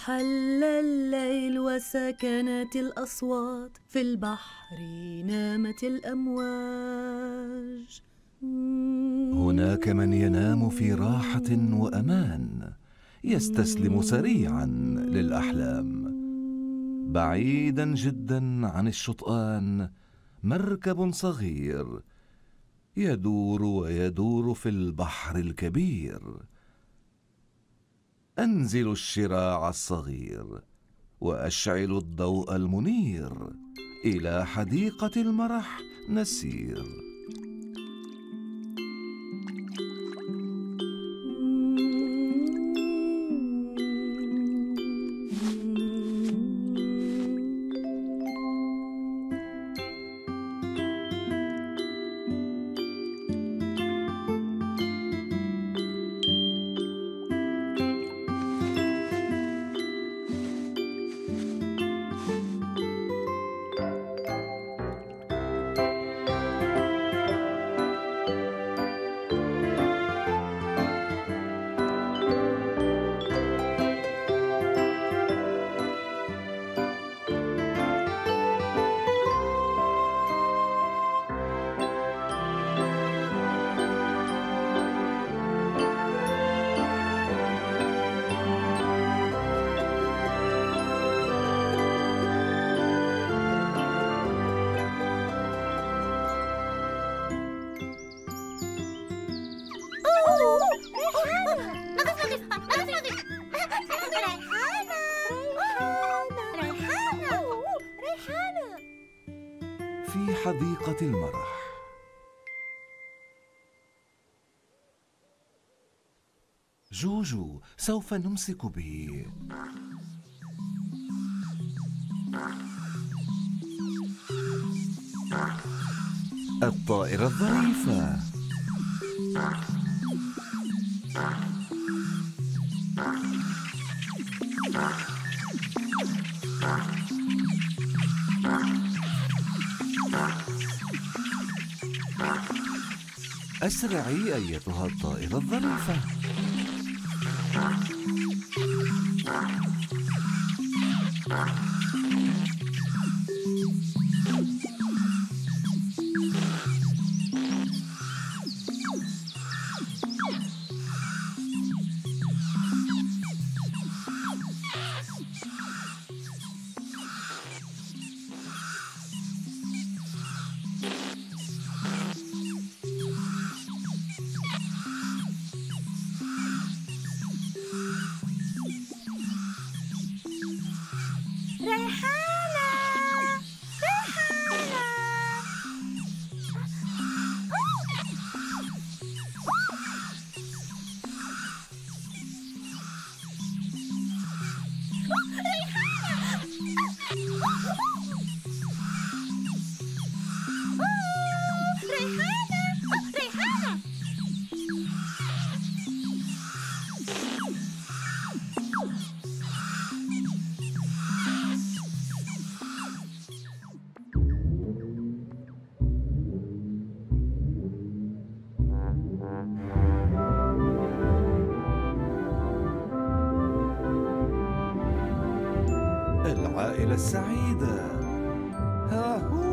حل الليل وسكنت الأصوات، في البحر نامت الأمواج. هناك من ينام في راحة وأمان، يستسلم سريعا للأحلام. بعيدا جدا عن الشطآن مركب صغير يدور ويدور في البحر الكبير. أنزل الشراع الصغير وأشعل الضوء المنير، إلى حديقة المرح نسير. في حديقة المرح جوجو، سوف نمسك به. الطائرة الظريفة. أسرعي أيتها الطائرة الظريفة. العائلة السعيدة. هاهو.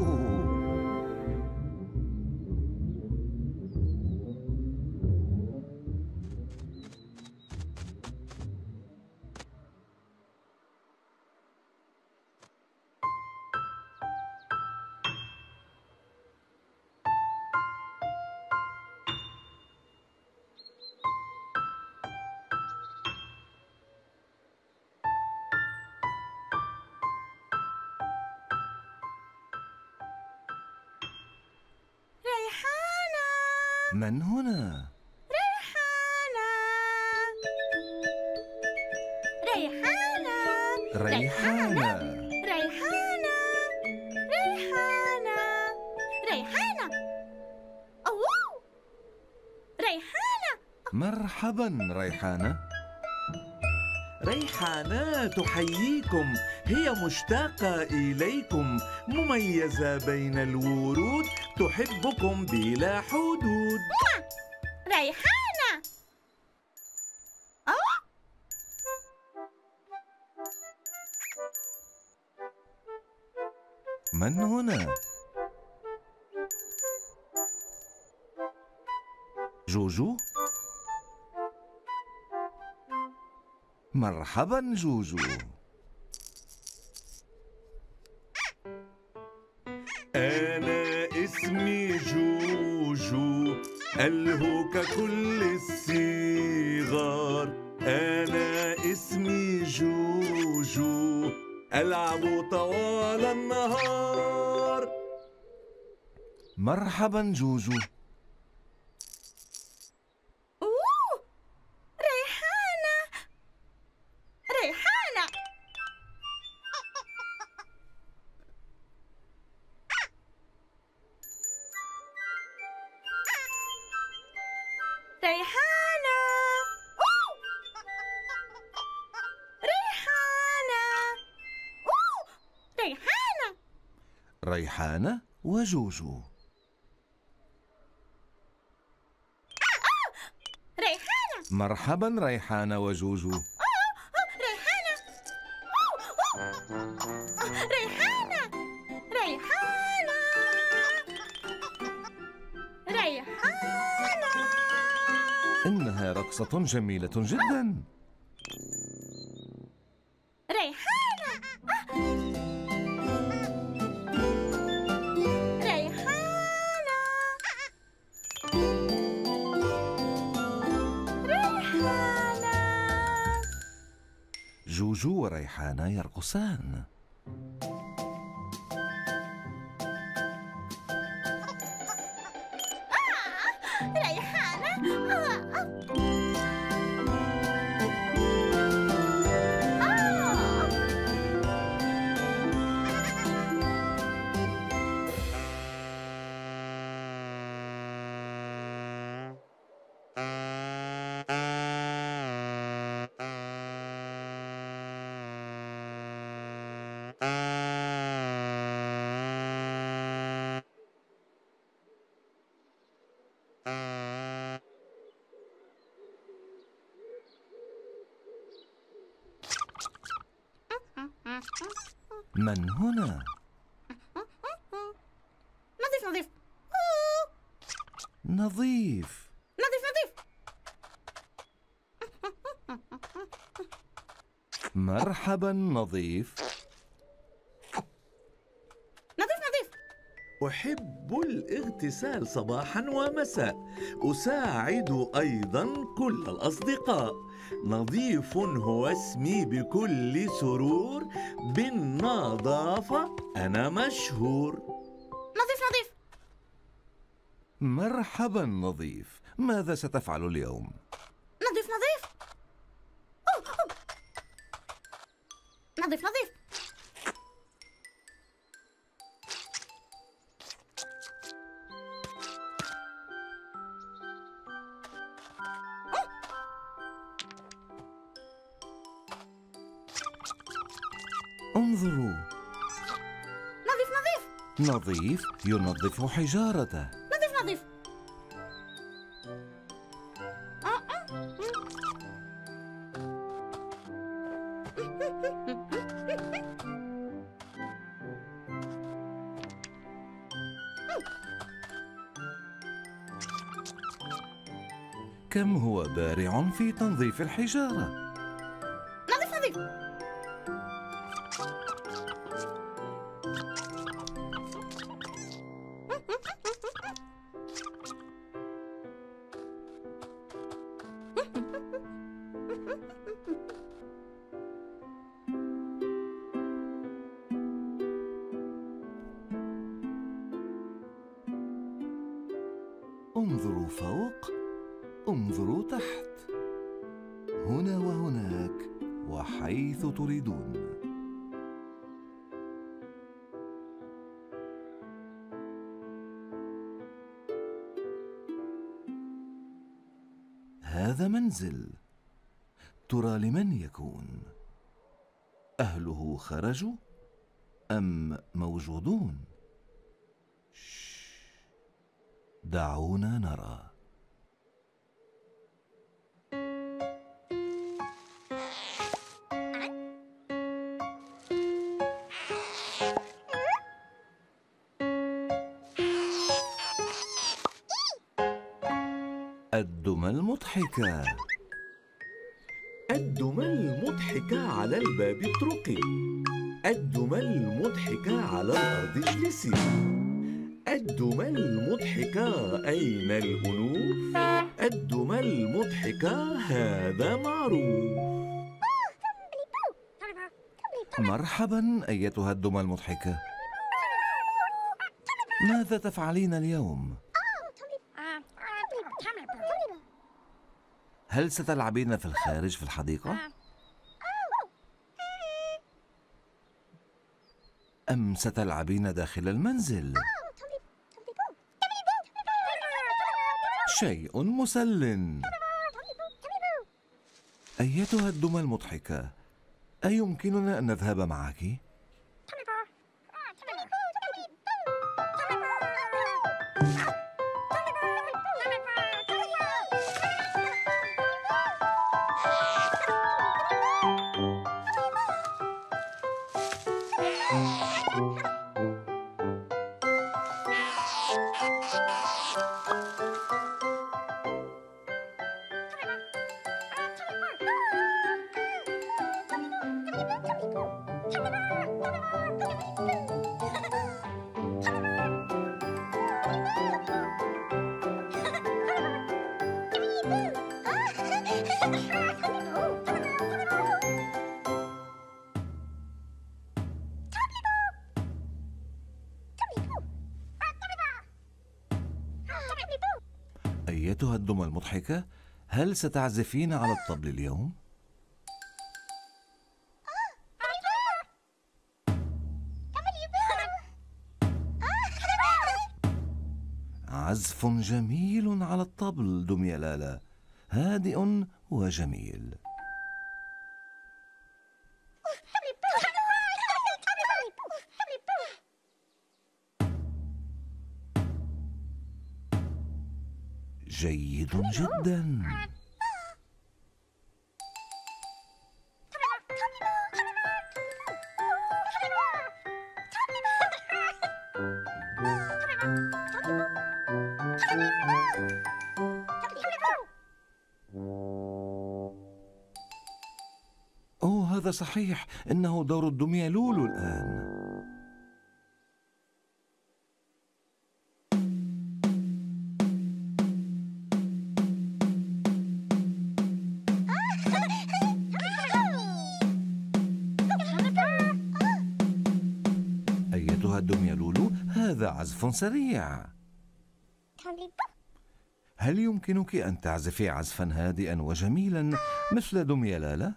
من هنا؟ ريحانة. ريحانة. ريحانة. ريحانة. ريحانة. ريحانة. أوه. ريحانة. مرحبا ريحانة. ريحانة تحييكم، هي مشتاقة إليكم، مميزة بين الورود، تحبكم بلا حدود. ريحانة. من هنا؟ جوجو؟ مرحبا جوجو. أنا اسمي جوجو، ألهو ككل الصغار. أنا اسمي جوجو، ألعب طوال النهار. مرحبا جوجو. أوه، ريحانة ريحانة. ريحانة. أوه، ريحانة. أوه، ريحانة. ريحانة وجوجو. ريحانة. مرحبا ريحانة وجوجو. ريحانة. ريحانة. ريحانة. ريحانة. إنها رقصة جميلة جدا. ريحانة. ريحانة. ريحانة. جوجو وريحانة يرقصان. ريحانة. من هنا؟ نظيف نظيف. نظيف. نظيف نظيف. مرحبا نظيف. نظيف نظيف. أحب الاغتسال صباحا ومساء. أساعد أيضا كل الأصدقاء. نظيف هو اسمي بكل سرور. بالنظافة أنا مشهور. نظيف نظيف. مرحبا نظيف. ماذا ستفعل اليوم؟ نظيف نظيف. نظيف نظيف. انظروا، نظيف نظيف. نظيف ينظف حجارته. نظيف نظيف. كم هو بارع في تنظيف الحجارة. نظيف نظيف. انظروا فوق، انظروا تحت، هنا وهناك وحيث تريدون. هذا منزل، ترى لمن يكون؟ أهله خرجوا أم موجودون؟ دعونا نرى. الدمى المضحكة. الدمى المضحكة على الباب اطرقي، الدمى المضحكة على الأرض اجلسي، الدمى المضحكة أين الأنوف؟ الدمى المضحكة هذا معروف. مرحبا أيتها الدمى المضحكة، ماذا تفعلين اليوم؟ هل ستلعبين في الخارج في الحديقة؟ أم ستلعبين داخل المنزل؟ شيء مسل. أيتها الدمى المضحكة، أيمكننا أن نذهب معك؟ أيتها الدمى المضحكة، هل ستعزفين على الطبل اليوم؟ عزف جميل على الطبل دمية لالا، هادئ وجميل. جيد جدا. أوه، هذا صحيح، إنه دور الدمية لولو الآن. أيتها الدمية لولو، هذا عزف سريع. هل يمكنك أن تعزفي عزفا هادئا وجميلا مثل دمية لالا؟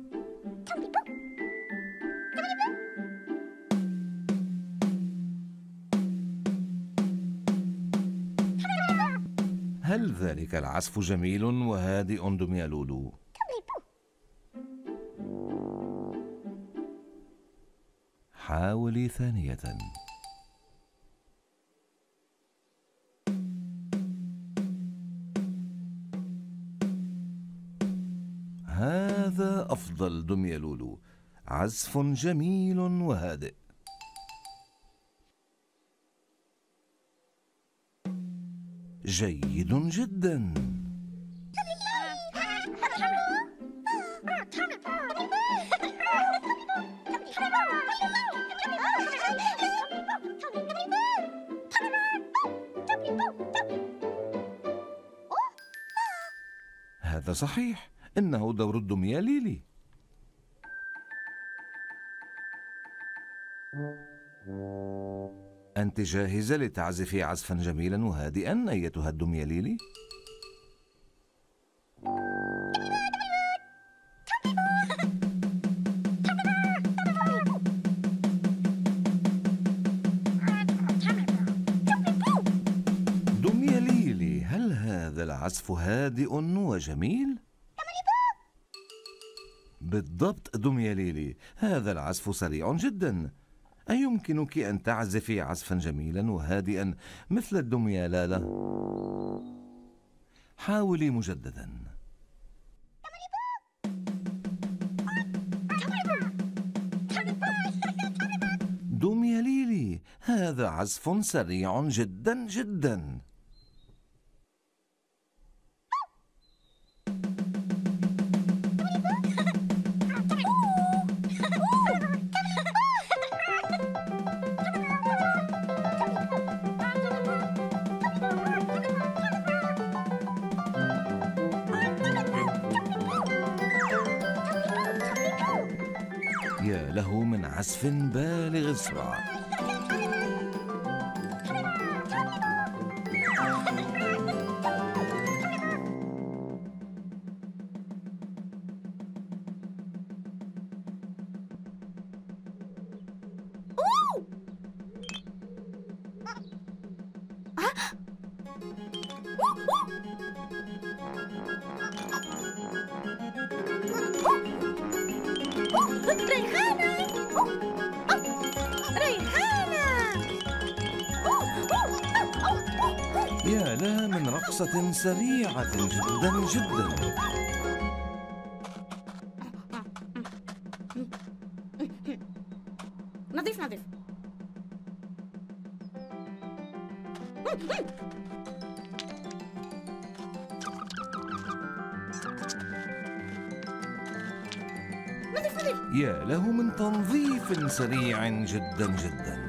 هل ذلك العزف جميل وهادئ دمية لولو؟ حاولي ثانية. هذا أفضل دمية لولو، عزف جميل وهادئ. جيد جدا. هذا صحيح، إنه دور الدمية ليلي. أنت جاهزة لتعزفي عزفا جميلا وهادئا أيتها الدمية ليلي؟ دمية ليلي، هل هذا العزف هادئ وجميل؟ بالضبط دمية ليلي، هذا العزف سريع جدا. أيمكنك أن تعزفي عزفا جميلا وهادئا مثل الدمية لالا؟ حاولي مجددا. دمية ليلي، هذا عزف سريع جدا جدا. له من عزف بالغ السرعة. يا لها من رقصة سريعة جدا جدا. نظيف نظيف. نظيف نظيف. يا له من تنظيف سريع جدا جدا.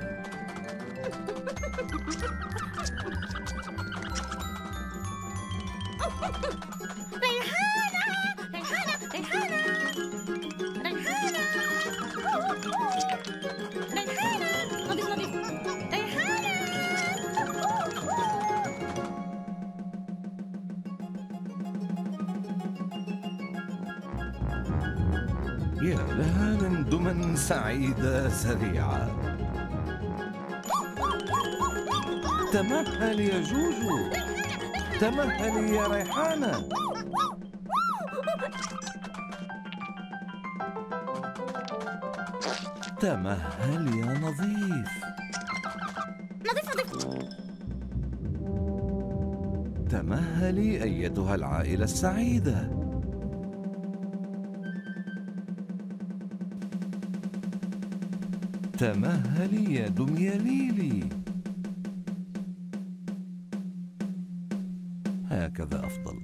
يا لها من دمى سعيدة سريعة. تمهل يا جوجو، تمهل يا ريحانة. تمهل يا نظيف. نظيف نظيف. تمهلي أيتها العائلة السعيدة. تمهلي يا دمياليلي. هكذا أفضل.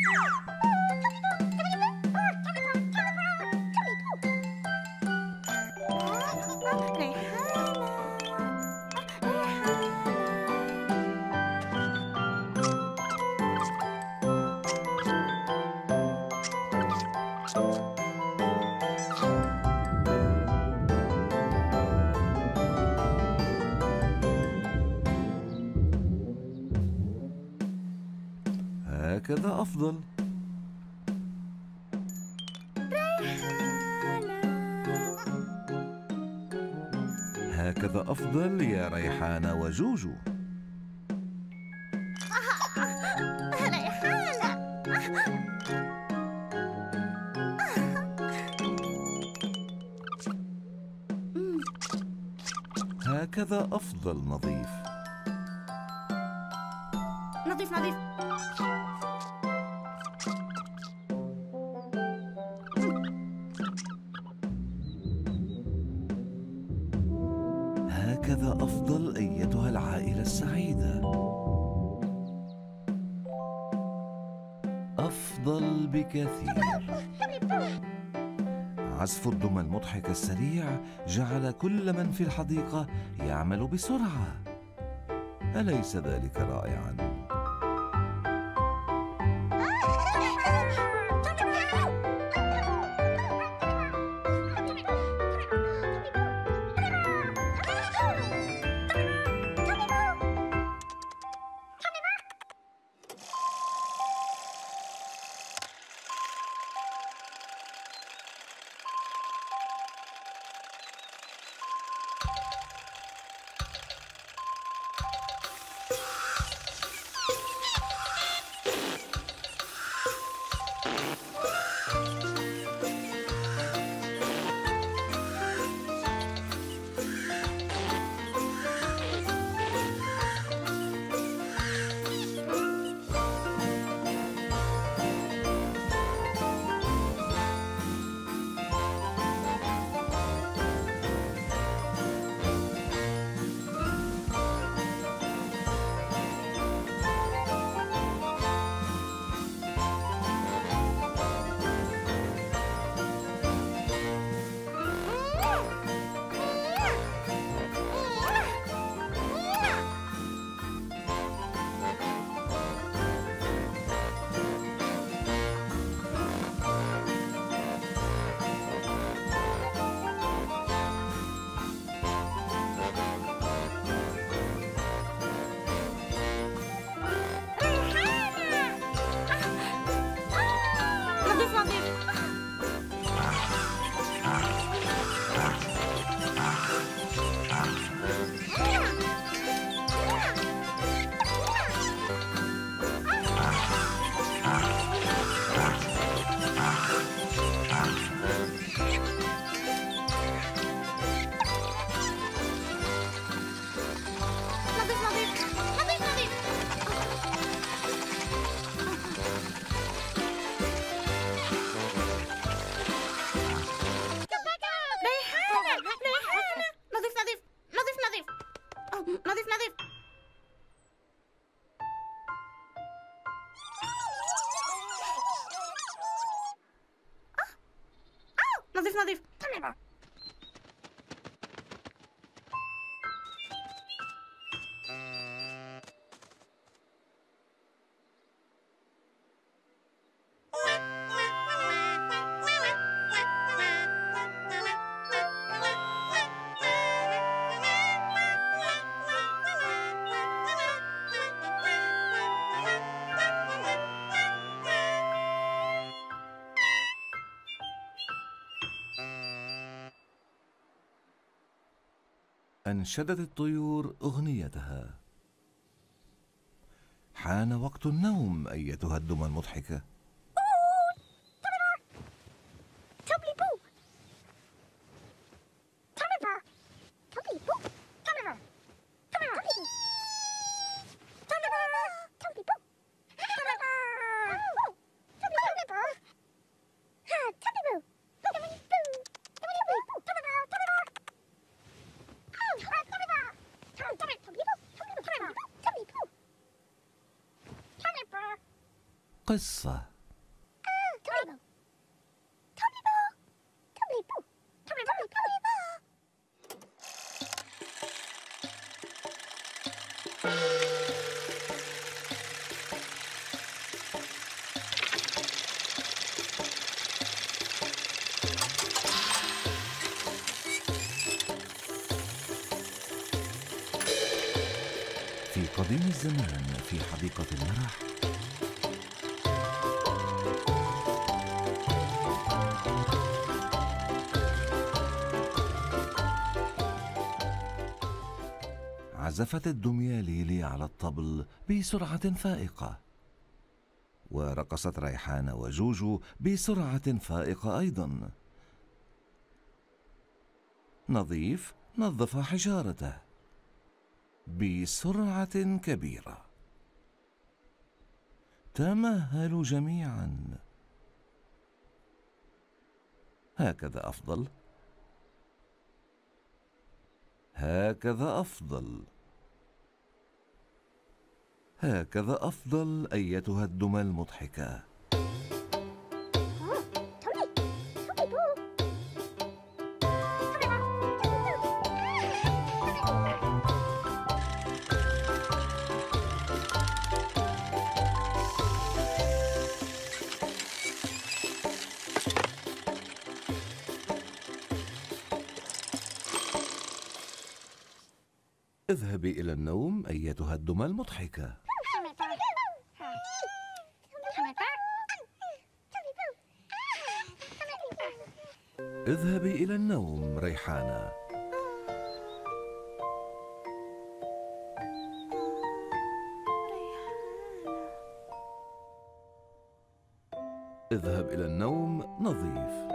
هكذا أفضل. هكذا أفضل يا ريحانة وجوجو. هكذا أفضل نظيف. نظيف نظيف. هكذا أفضل أيتها العائلة السعيدة. أفضل بكثير. عزف الدمى المضحك السريع جعل كل من في الحديقة يعمل بسرعة. أليس ذلك رائعاً؟ نظيف نظيف. نظيف نظيف. أنشدت الطيور أغنيتها. حان وقت النوم أيتها الدمى المضحكة. قصة. في قديم الزمان في حديقة المرح عزفت الدمية ليلي على الطبل بسرعة فائقة، ورقصت ريحان وجوجو بسرعة فائقة أيضا. نظيف نظف حجارته بسرعة كبيرة. تمهلوا جميعا. هكذا أفضل، هكذا أفضل، هكذا أفضل أيتها الدمى المضحكة. اذهبي إلى النوم أيتها الدمى المضحكة. اذهبي إلى النوم ريحانة. اذهب إلى النوم نظيف.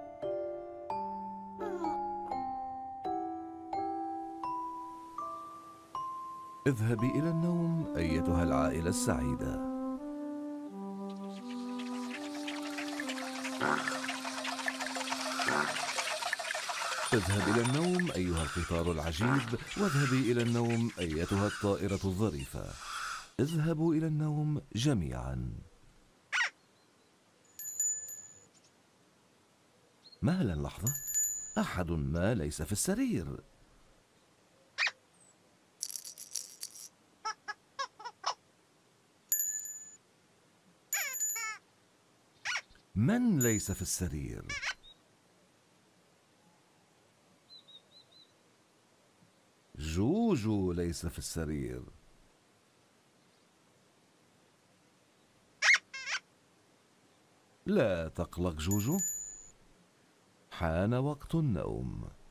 اذهبي إلى النوم أيتها العائلة السعيدة. اذهب إلى النوم أيها القطار العجيب، واذهبي إلى النوم أيتها الطائرة الظريفة. اذهبوا إلى النوم جميعا. مهلا لحظة، أحد ما ليس في السرير. من ليس في السرير؟ جوجو ليس في السرير. لا تقلق جوجو، حان وقت النوم.